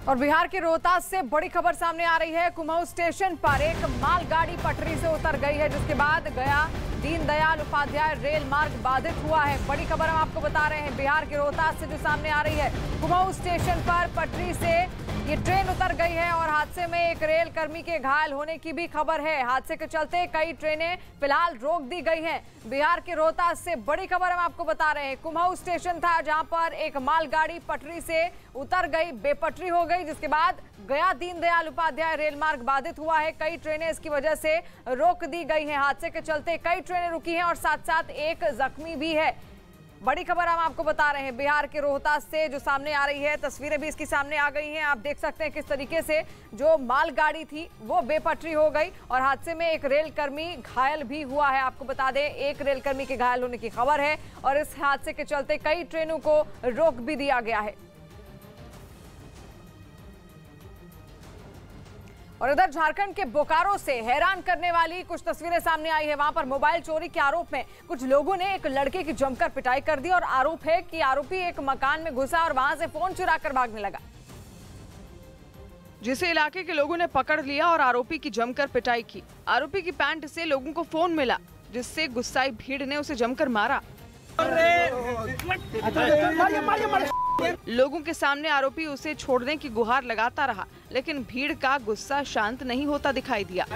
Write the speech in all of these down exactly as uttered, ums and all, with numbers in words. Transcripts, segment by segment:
और बिहार के रोहतास से बड़ी खबर सामने आ रही है। कुमाऊं स्टेशन पर एक मालगाड़ी पटरी से उतर गई है, जिसके बाद गया दीनदयाल उपाध्याय रेल मार्ग बाधित हुआ है। बड़ी खबर हम आपको बता रहे हैं बिहार के रोहतास से जो सामने आ रही है। कुमाऊं स्टेशन पर पटरी से ये ट्रेन उतर गई है और हादसे में एक रेल कर्मी के घायल होने की भी खबर है। हादसे के चलते कई ट्रेनें फिलहाल रोक दी गई हैं। बिहार के रोहतास से बड़ी खबर हम आपको बता रहे हैं। कुमाऊं स्टेशन था जहां पर एक मालगाड़ी पटरी से उतर गई, बेपटरी हो गई, जिसके बाद गया दीनदयाल उपाध्याय रेल मार्ग बाधित हुआ है। कई ट्रेनें इसकी वजह से रोक दी गई हैं। हादसे के चलते कई ट्रेनें रुकी हैं और साथ साथ एक जख्मी भी है। बड़ी खबर हम आपको बता रहे हैं बिहार के रोहतास से जो सामने आ रही है। तस्वीरें भी इसकी सामने आ गई हैं। आप देख सकते हैं किस तरीके से जो मालगाड़ी थी वो बेपटरी हो गई और हादसे में एक रेल कर्मी घायल भी हुआ है। आपको बता दें एक रेल कर्मी के घायल होने की खबर है और इस हादसे के चलते कई ट्रेनों को रोक भी दिया गया है। और इधर झारखंड के बोकारो से हैरान करने वाली कुछ तस्वीरें सामने आई है। वहां पर मोबाइल चोरी के आरोप में कुछ लोगों ने एक लड़के की जमकर पिटाई कर दी और आरोप है कि आरोपी एक मकान में घुसा और वहां से फोन चुरा कर भागने लगा, जिसे इलाके के लोगों ने पकड़ लिया और आरोपी की जमकर पिटाई की। आरोपी की पैंट से लोगों को फोन मिला, जिससे गुस्साई भीड़ ने उसे जमकर मारा। लोगों के सामने आरोपी उसे छोड़ने की गुहार लगाता रहा, लेकिन भीड़ का गुस्सा शांत नहीं होता दिखाई दिया।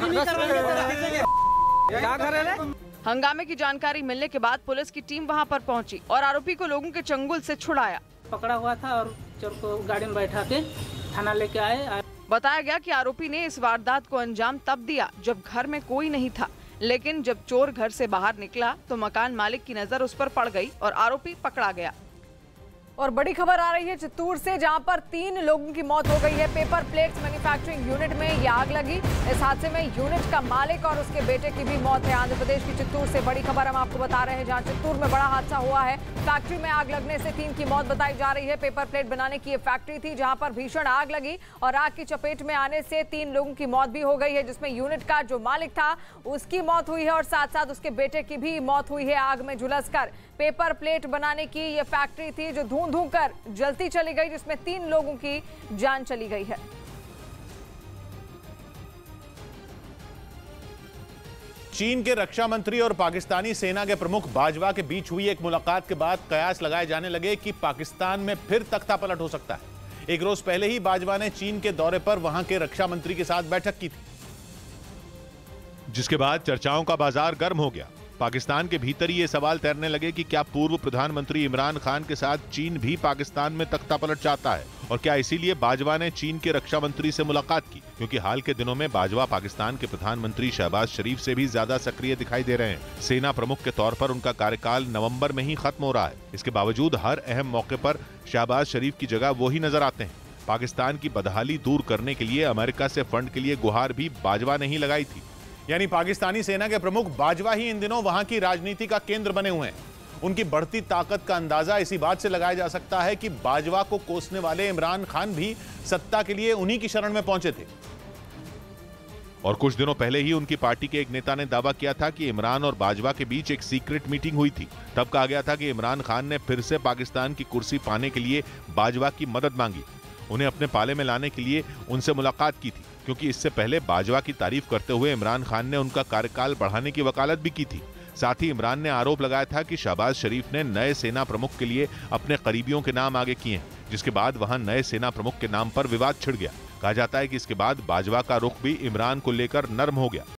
हंगामे की जानकारी मिलने के बाद पुलिस की टीम वहां पर पहुंची और आरोपी को लोगों के चंगुल से छुड़ाया। पकड़ा हुआ था और चोर को गाड़ी में बैठा के थाना लेके आए। बताया गया कि आरोपी ने इस वारदात को अंजाम तब दिया जब घर में कोई नहीं था, लेकिन जब चोर घर से बाहर निकला तो मकान मालिक की नजर उस पर पड़ गई और आरोपी पकड़ा गया। और बड़ी खबर आ रही है चित्तूर से, जहां पर तीन लोगों की मौत हो गई है। पेपर प्लेट्स मैन्युफैक्चरिंग यूनिट में यह आग लगी। इस हादसे में यूनिट का मालिक और उसके बेटे की भी मौत है। आंध्र प्रदेश की चित्तूर से बड़ी खबर हम आपको बता रहे हैं, जहां चित्तूर में बड़ा हादसा हुआ है। फैक्ट्री में आग लगने से तीन की मौत बताई जा रही है। पेपर प्लेट बनाने की यह फैक्ट्री थी जहां पर भीषण आग लगी और आग की चपेट में आने से तीन लोगों की मौत भी हो गई है, जिसमें यूनिट का जो मालिक था उसकी मौत हुई है और साथ साथ उसके बेटे की भी मौत हुई है आग में झुलसकर। पेपर प्लेट बनाने की यह फैक्ट्री थी जो धूं धूं कर जलती चली गई, जिसमें तीन लोगों की जान चली गई है। चीन के रक्षा मंत्री और पाकिस्तानी सेना के प्रमुख बाजवा के बीच हुई एक मुलाकात के बाद कयास लगाए जाने लगे कि पाकिस्तान में फिर तख्तापलट हो सकता है। एक रोज पहले ही बाजवा ने चीन के दौरे पर वहां के रक्षा मंत्री के साथ बैठक की थी, जिसके बाद चर्चाओं का बाजार गर्म हो गया। पाकिस्तान के भीतर ये सवाल तैरने लगे कि क्या पूर्व प्रधानमंत्री इमरान खान के साथ चीन भी पाकिस्तान में तख्तापलट चाहता है और क्या इसीलिए बाजवा ने चीन के रक्षा मंत्री से मुलाकात की, क्योंकि हाल के दिनों में बाजवा पाकिस्तान के प्रधानमंत्री शहबाज शरीफ से भी ज्यादा सक्रिय दिखाई दे रहे हैं। सेना प्रमुख के तौर पर उनका कार्यकाल नवंबर में ही खत्म हो रहा है। इसके बावजूद हर अहम मौके पर शहबाज शरीफ की जगह वो ही नजर आते हैं। पाकिस्तान की बदहाली दूर करने के लिए अमेरिका से फंड के लिए गुहार भी बाजवा ने ही लगाई थी। यानी पाकिस्तानी सेना के प्रमुख बाजवा ही इन दिनों वहां की राजनीति का केंद्र बने हुए हैं। उनकी बढ़ती ताकत का अंदाजा इसी बात से लगाया जा सकता है कि बाजवा को कोसने वाले इमरान खान भी सत्ता के लिए उन्हीं की शरण में पहुंचे थे। और कुछ दिनों पहले ही उनकी पार्टी के एक नेता ने दावा किया था कि इमरान और बाजवा के बीच एक सीक्रेट मीटिंग हुई थी। तब कहा गया था कि इमरान खान ने फिर से पाकिस्तान की कुर्सी पाने के लिए बाजवा की मदद मांगी, उन्हें अपने पाले में लाने के लिए उनसे मुलाकात की थी, क्योंकि इससे पहले बाजवा की तारीफ करते हुए इमरान खान ने उनका कार्यकाल बढ़ाने की वकालत भी की थी। साथ ही इमरान ने आरोप लगाया था कि शहबाज शरीफ ने नए सेना प्रमुख के लिए अपने करीबियों के नाम आगे किए हैं, जिसके बाद वहां नए सेना प्रमुख के नाम पर विवाद छिड़ गया। कहा जाता है कि इसके बाद बाजवा का रुख भी इमरान को लेकर नर्म हो गया।